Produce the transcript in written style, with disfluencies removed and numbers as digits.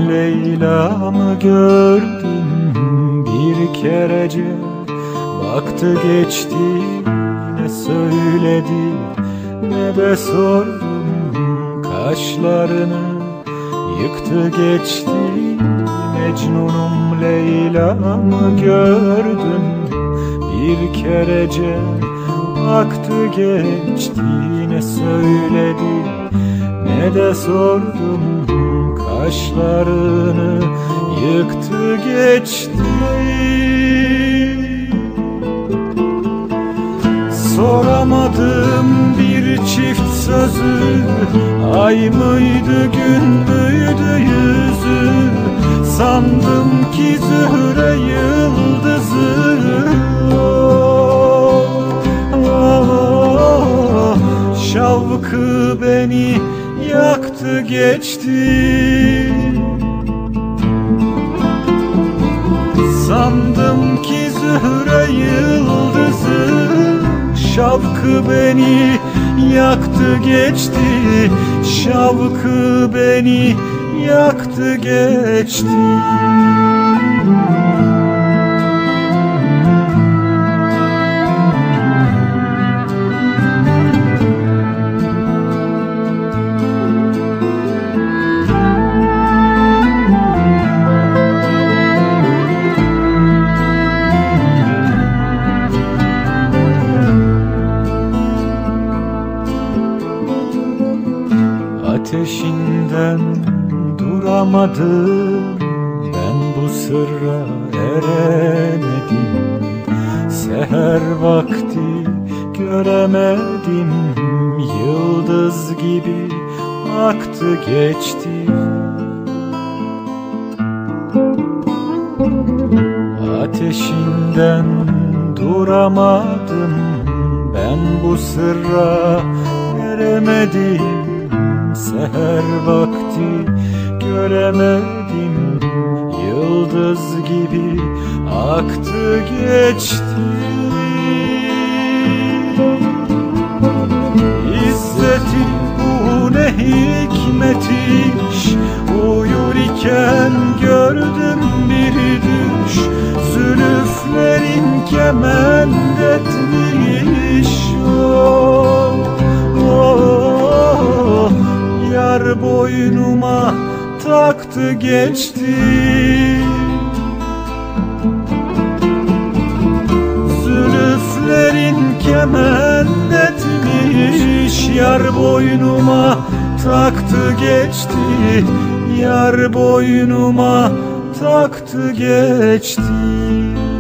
Leyla'mı gördüm bir kerece, baktı geçti, ne söyledi ne de sordum. Kaşlarını yıktı geçti, Mecnun'um Leyla'mı gördüm bir kerece, baktı geçti, ne söyledi ne de sordum. Kaşlarını yıktı geçti. Soramadım bir çift sözü, ay mıydı gün müydü yüzü. Sandım ki Zühre yıldızı. Şavkı beni yaktı geçti. Sandım ki Zühre yıldızı. Şavkı beni yaktı geçti. Şavkı beni yaktı geçti. Ateşinden duramadım, ben bu sırra eremedim. Seher vakti göremedim, yıldız gibi aktı geçti. Ateşinden duramadım, ben bu sırra eremedim. Seher vakti göremedim, yıldız gibi aktı geçti. İzzeti bu ne hikmetiş, uyur iken gördüm bir düş. Zülüflerin kement etmiş. Yar boynuma taktı geçti. Zülüflerin kement etmiş. Yar boynuma taktı geçti. Yar boynuma taktı geçti.